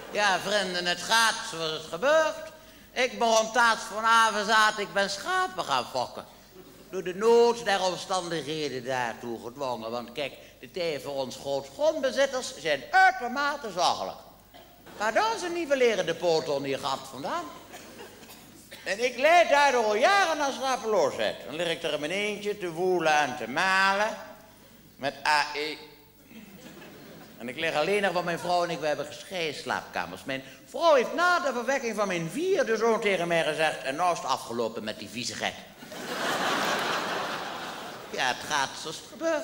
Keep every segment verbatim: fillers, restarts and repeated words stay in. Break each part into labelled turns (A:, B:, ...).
A: Ja, vrienden, het gaat zoals het gebeurt. Ik ben om taats vanavond zat, ik ben schapen gaan fokken. Door de nood der omstandigheden daartoe gedwongen. Want kijk, de tijden voor ons grootgrondbezitters zijn uitermate zorgelijk. Waar doen ze nivellerende poten hier gat vandaan? En ik leid daardoor al jaren aan slapeloosheid. Dan lig ik er in mijn eentje te woelen en te malen. Met A E. En ik lig alleen nog, want mijn vrouw en ik, we hebben gescheiden slaapkamers. Mijn vrouw heeft na de verwekking van mijn vierde zoon tegen mij gezegd... en nou is het afgelopen met die vieze gek. Ja, het gaat zoals het gebeurt.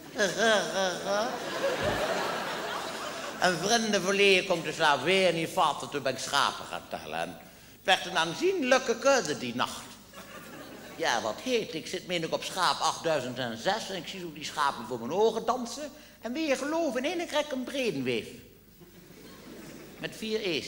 A: En vrienden verleden komt de slaap weer niet vatten. Toen ben ik schapen gaan tellen. En het werd een aanzienlijke kudde die nacht. Ja, wat heet. Ik zit meen ik op schaap achtduizend zes en ik zie zo die schapen voor mijn ogen dansen. En wie je gelooft, in één krijg ik een bredenweef. Met vier E's.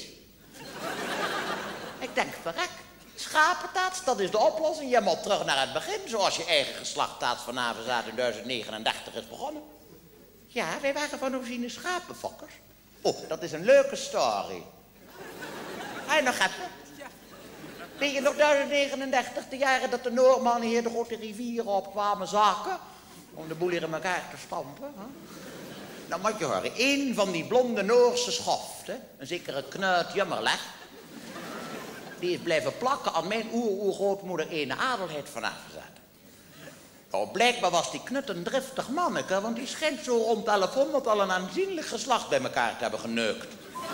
A: Ik denk, verrek. Schapentaats, dat is de oplossing. Je moet terug naar het begin, zoals je eigen geslachttaats vanavond zaten in duizend negenendertig is begonnen. Ja, wij waren van origine schapenfokkers. Oh, dat is een leuke story. Ga je nog even? Weet je nog duizend negenendertig, de jaren dat de Noormannen hier de grote rivieren op kwamen zakken? Om de boel hier in elkaar te stampen. Hè? Nou moet je horen, één van die blonde Noorse schoften, een zekere Knut Jummerleg, die is blijven plakken aan mijn oer-oer-grootmoeder ene Adelheid van Avezade. Nou, blijkbaar was die Knut een driftig manneke, want die schijnt zo rond elfhonderd al een aanzienlijk geslacht bij elkaar te hebben geneukt.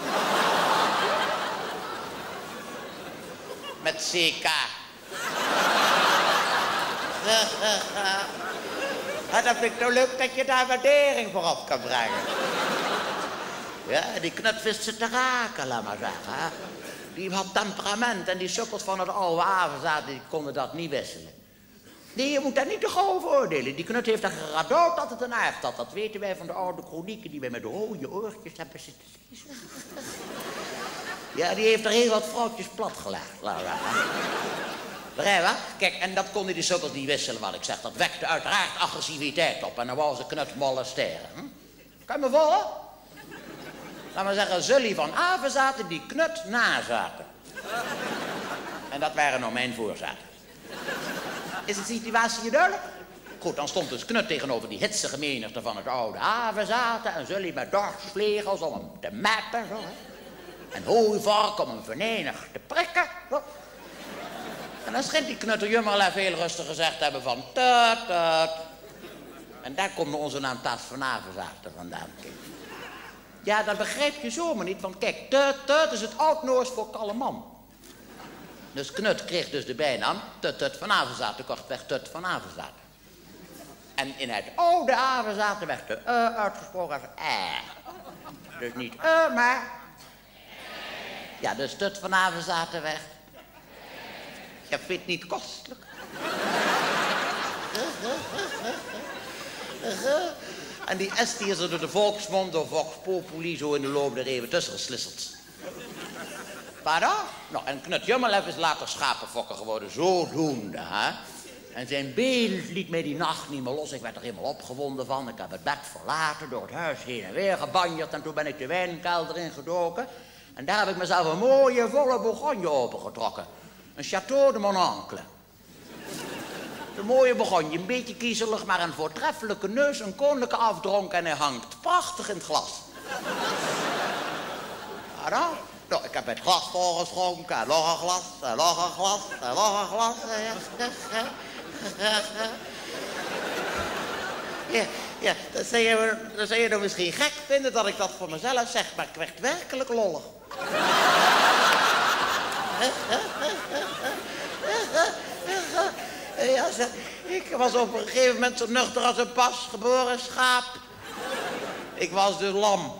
A: Met C K. Ja, dat vind ik nou leuk dat je daar waardering voor op kan brengen. Ja, die Knut wist ze te raken, laat maar zeggen. Hè? Die had temperament en die sukkels van het oude Avezade, die konden dat niet wisselen. Nee, je moet daar niet te gauw over oordelen. Die Knut heeft er geradood dat het een aard had. Dat weten wij van de oude chronieken die wij met rode oortjes hebben zitten lezen. Ja, die heeft er heel wat vrouwtjes platgelegd. Begrijp je? Kijk, en dat konden die sukkels niet wisselen, wat ik zeg. Dat wekte uiteraard agressiviteit op. En dan wou ze Knut molesteren. Hm? Kan je me volgen? Laat maar zeggen, Zully van Avezade die Knut nazaten. En dat waren nou mijn voorzaten. Is de situatie je duidelijk? Goed, dan stond dus Knut tegenover die hitsige menigte van het oude Avezade en Zully met dorsvlegels om hem te meppen. Zo, hè? En hooivork om hem venijnig te prikken. Zo. En dan schijnt die Knutter Jummerlef heel rustig gezegd hebben van tut, tut. En daar komt onze naam Taats van Avezade vandaan. Ja, dat begrijp je zomaar niet, want kijk, tut, tut is het oud-Noors voor kalle man. Dus Knut kreeg dus de bijnaam Tut Tut van Avezade, kortweg Tut van Avezade. En in het oude Avezade werd de e uitgesproken als e. Dus niet e, maar... Ja, dus Tut van Avezade werd... Je vindt het niet kostelijk. En die S die is er door de volksmond, door Vox Populi, zo in de loop der eeuwen tussen geslisseld. Pardon? Nou, en Knut Jummerlef is later schapenfokker geworden, zodoende, hè. En zijn beeld liet mij die nacht niet meer los. Ik werd er helemaal opgewonden van. Ik heb het bed verlaten, door het huis heen en weer gebanjerd. En toen ben ik de wijnkelder ingedoken. En daar heb ik mezelf een mooie, volle Bourgogne opengetrokken. Een Château de mon oncle. Een mooie Bourgogne, een beetje kiezelig, maar een voortreffelijke neus, een koninklijke afdronk en hij hangt prachtig in het glas. Pardon? Nou, ik heb het glas volgeschonken, en nog een glas, en nog een glas, en nog een glas. Ja, ja, dan zou je, dan zou je nou misschien gek vinden dat ik dat voor mezelf zeg, maar ik werd werkelijk lollig. Ja, zeg, ik was op een gegeven moment zo nuchter als een pas geboren schaap. Ik was dus lam.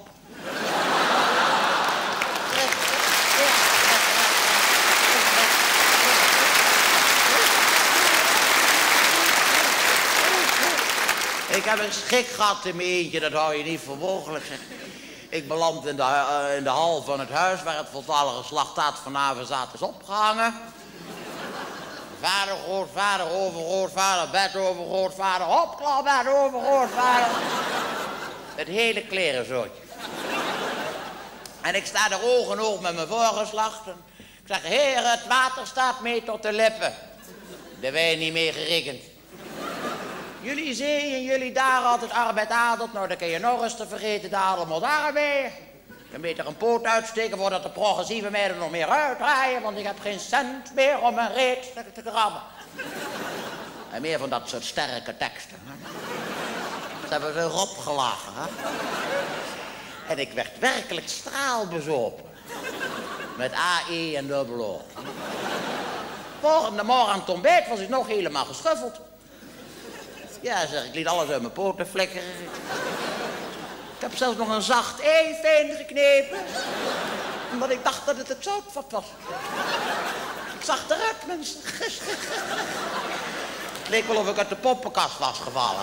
A: Ik heb een schik gehad in mijn eentje, dat hou je niet voor mogelijk. Ik beland in de, uh, in de hal van het huis waar het voltallige geslachttaat van Avezade is opgehangen. Vader, grootvader, overgrootvader, bed overgrootvader, opklap, bed overgrootvader. Het hele klerenzootje. En ik sta er ogen oog met mijn voorgeslachten. Ik zeg, heren, het water staat mee tot de lippen. De wijn niet mee gerekend. Jullie zee en jullie daar altijd arbeid adelt. Nou, dan kun je nog eens te vergeten, de adel moet daarbij. Je kan beter een poot uitsteken voordat de progressieve meiden nog meer uitdraaien. Want ik heb geen cent meer om mijn reet te, te krabben. En meer van dat soort sterke teksten. Hè? Dat hebben ze erop gelachen. Hè? En ik werd werkelijk straalbezopen. Met A, E en dubbel O. Volgende morgen aan het ontbijt was ik nog helemaal geschuffeld. Ja, zeg, ik liet alles uit mijn poten flikkeren. Ik heb zelfs nog een zacht ei fijn geknepen. Omdat ik dacht dat het het zoutvat was. Ik zag eruit, mensen. Het leek wel of ik uit de poppenkast was gevallen.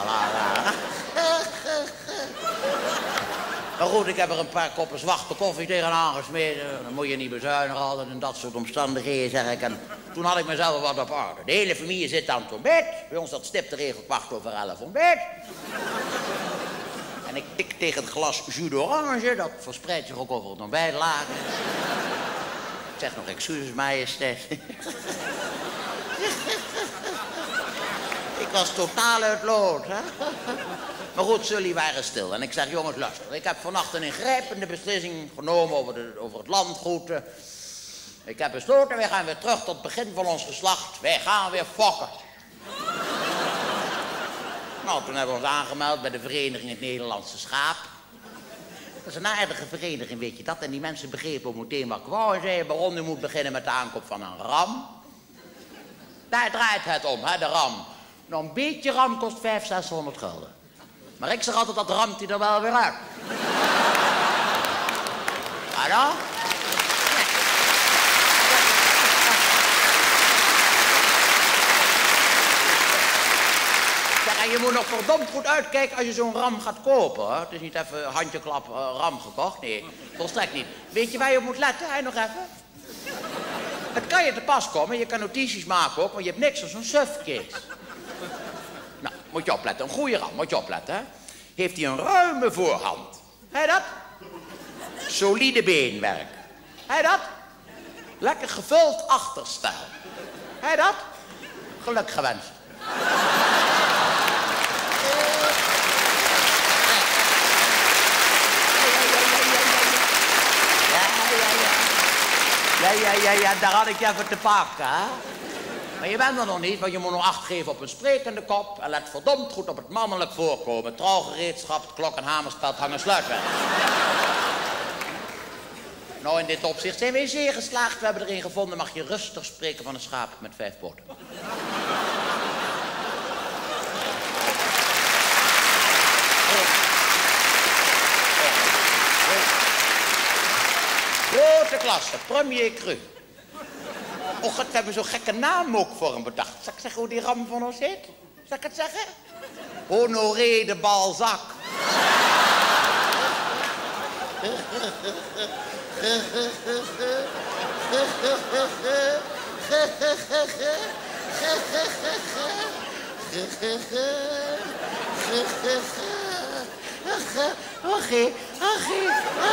A: Maar goed, ik heb er een paar koppen zwarte koffie tegenaan gesmeten. Dan moet je niet bezuinigen altijd in dat soort omstandigheden, zeg ik. En toen had ik mezelf wat op orde. De hele familie zit aan het ontbijt. Bij ons dat stipt de regel kwart over elf ontbijt. En ik tik tegen het glas jus d'orange. Dat verspreidt zich ook over het ontbijtlaken. Ik zeg nog excuses, majesteit. Ik was totaal uit lood, hè. Maar goed, jullie waren stil. En ik zeg, jongens, luister. Ik heb vannacht een ingrijpende beslissing genomen over, de, over het landgoed. Ik heb besloten, wij gaan weer terug tot het begin van ons geslacht. Wij gaan weer fokken. Nou, toen hebben we ons aangemeld bij de Vereniging Het Nederlandse Schaap. Dat is een aardige vereniging, weet je dat. En die mensen begrepen ook meteen wat ik wou. En zeiden, baron, u moet beginnen met de aankoop van een ram. Daar draait het om, hè, de ram. Nou, een beetje ram kost vijfhonderd, zeshonderd gulden. Maar ik zeg altijd, dat ramt hij er wel weer uit. Hallo? Zeg, en je moet nog verdomd goed uitkijken als je zo'n ram gaat kopen, hè? Het is niet even handjeklap uh, ram gekocht, nee, volstrekt niet. Weet je waar je op moet letten, hè, nog even? Het kan je te pas komen, je kan notities maken ook, want je hebt niks als zo'n sufkees. Nou, moet je opletten, een goede ram, moet je opletten, hè. Heeft hij een ruime voorhand. Hé dat? Solide beenwerk. Hé dat? Lekker gevuld achterstel. Hé dat? Geluk gewenst. Ja, ja, ja, ja, daar had ik je even te pakken, hè. Maar je bent er nog niet, want je moet nog acht geven op een sprekende kop. En let verdomd goed op het mannelijk voorkomen. Trouwgereedschap, het klok- en hamerspeld, hangen sluitwerk. Nou, in dit opzicht zijn wij zeer geslaagd. We hebben erin gevonden, mag je rustig spreken van een schaap met vijf poten. Grote klasse, premier cru. Och, we hebben zo'n gekke naam ook voor hem bedacht. Zal ik zeggen hoe die ram van ons heet? Zal ik het zeggen? Honoré de Balzac. Oké, oké,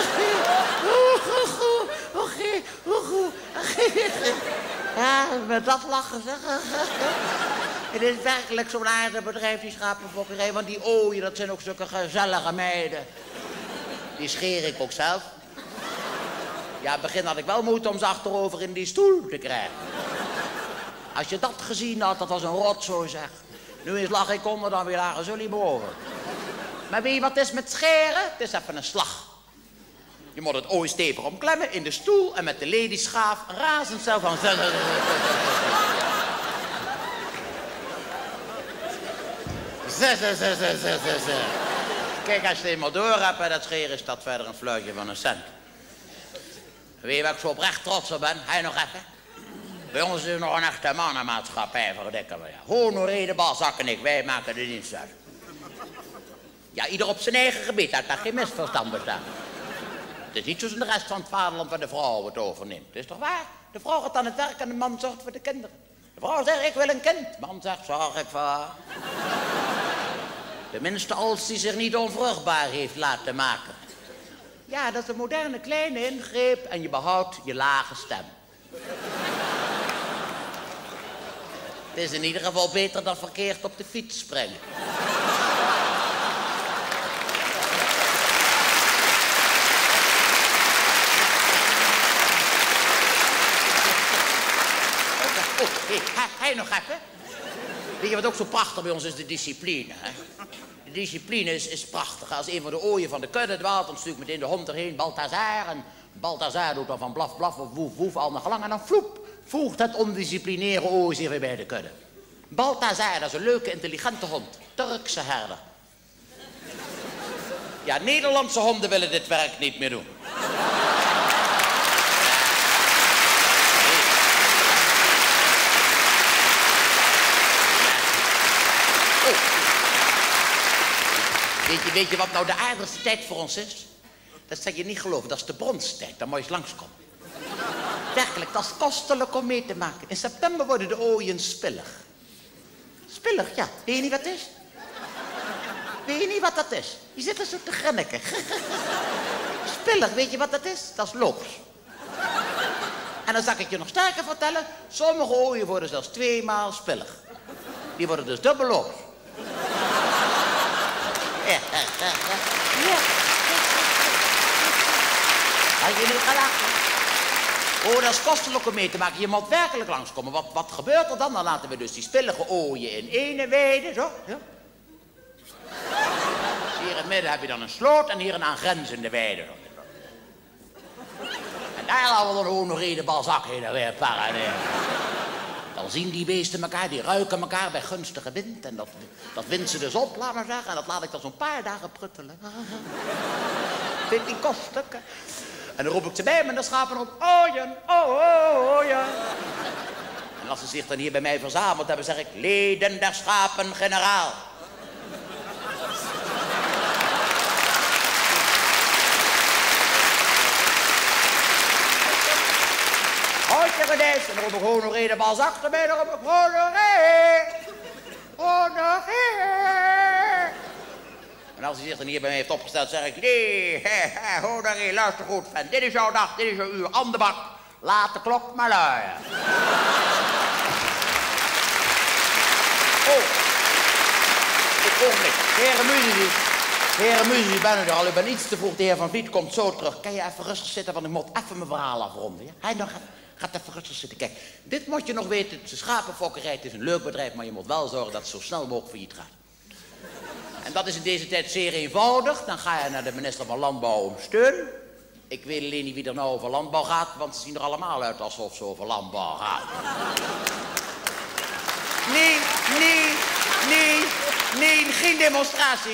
A: oké, oké. Ja, met dat lachen, zeg. Het is werkelijk zo'n aardig bedrijf, die schapenfokkerij. Want die ooien, dat zijn ook zulke gezellige meiden. Die scheer ik ook zelf. Ja, in het begin had ik wel moeite om ze achterover in die stoel te krijgen. Als je dat gezien had, dat was een rotzooi, zeg. Nu eens lag ik onder, dan weer lagen jullie boven. Maar weet je wat het is met scheren? Het is even een slag. Je moet het ooi stevig omklemmen in de stoel en met de ladieschaaf razendsnel van... Kijk, als je het eenmaal door hebt bij dat scheren, is dat verder een fluitje van een cent. Weet je waar ik zo oprecht trots op ben? Hij nog even? Bij ons is er nog een echte mannenmaatschappij, verdikken we. Ja. Honoré de Balzac en ik, wij maken de dienst uit. Ja, ieder op zijn eigen gebied, dat daar geen misverstand bestaan. Het is niet zoals in de rest van het vaderland waar de vrouw het overneemt. Het is toch waar? De vrouw gaat aan het werk en de man zorgt voor de kinderen. De vrouw zegt, ik wil een kind. De man zegt, zorg ik voor haar. Tenminste, als hij zich niet onvruchtbaar heeft laten maken. Ja, dat is een moderne kleine ingreep en je behoudt je lage stem. Het is in ieder geval beter dan verkeerd op de fiets springen. Oh, hé, hey, hij nog even. Weet je wat ook zo prachtig bij ons is? De discipline. Hè? De discipline is, is prachtig. Als een van de ooien van de kudde dwaalt, dan stuurt meteen de hond erheen, Balthazar. En Balthazar doet dan van blaf, blaf of woef, woef al naar gelang. En dan vloep, voegt het ondisciplineerde ooi zich weer bij de kudde. Balthazar, dat is een leuke, intelligente hond. Turkse herder. Ja, Nederlandse honden willen dit werk niet meer doen. Weet je, weet je wat nou de aardigste tijd voor ons is? Dat zou je niet geloven, dat is de bronstijd. Dan moet je eens langskomen. Werkelijk, dat is kostelijk om mee te maken. In september worden de ooien spillig. Spillig, ja. Weet je niet wat het is? Weet je niet wat dat is? Je zit er zo te grinniken. Spillig, weet je wat dat is? Dat is loops. En dan zal ik het je nog sterker vertellen. Sommige ooien worden zelfs tweemaal spillig. Die worden dus dubbel loops. Ja. Had je niet gelachen? Oh, dat is kostelijk om mee te maken. Je moet werkelijk langskomen. Wat, wat gebeurt er dan? Dan laten we dus die spillige ooien in ene weide. Zo, ja. Hier in het midden heb je dan een sloot en hier een aangrenzende weide. En daar laten we dan ook nog een balzak heen en weer paraderen. Dan zien die beesten elkaar, die ruiken elkaar bij gunstige wind. En dat, dat wint ze dus op, laat maar zeggen. En dat laat ik dan zo'n paar dagen pruttelen. veertien koststukken. En dan roep ik ze bij me en dan schapen op. Ooien, oh, oh, ooien. En als ze zich dan hier bij mij verzameld hebben, zeg ik... Leden der schapen, generaal. Houtje gedijst. En dan roep ik Honoré de Balzac erbij. Dan roep ik Honoré. Honoré. En als hij zich dan hier bij mij heeft opgesteld, zeg ik... Nee, Honoré, luister goed, fan. Dit is jouw dag, dit is jouw uur. Aan de bak. Laat de klok maar luien. Oh. Ik ogenblik. Heren muzici. Heren muzici, ik ben er al. Ik ben iets te vroeg. De heer Van Vliet komt zo terug. Kan je even rustig zitten, want ik moet even mijn verhaal afronden. Ja? Hij nog even... Gaat even rustig zitten. Kijk, dit moet je nog weten. Het is een schapenfokkerij. Het is een leuk bedrijf, maar je moet wel zorgen dat het zo snel mogelijk failliet gaat. En dat is in deze tijd zeer eenvoudig. Dan ga je naar de minister van Landbouw om steun. Ik weet alleen niet wie er nou over landbouw gaat, want ze zien er allemaal uit alsof ze over landbouw gaan. Nee, nee, nee, nee, geen demonstraties.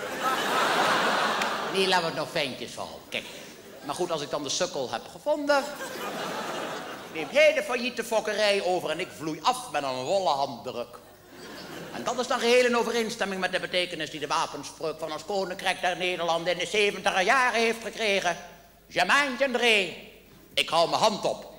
A: Nee, laten we het nog fijntjes houden. Kijk, maar goed, als ik dan de sukkel heb gevonden... neemt hij de failliete fokkerij over en ik vloei af met een wollen handdruk. En dat is dan geheel in overeenstemming met de betekenis die de wapenspreuk van ons koninkrijk der Nederlanden in de zeventiger jaren heeft gekregen. Germain Gendré, ik hou mijn hand op.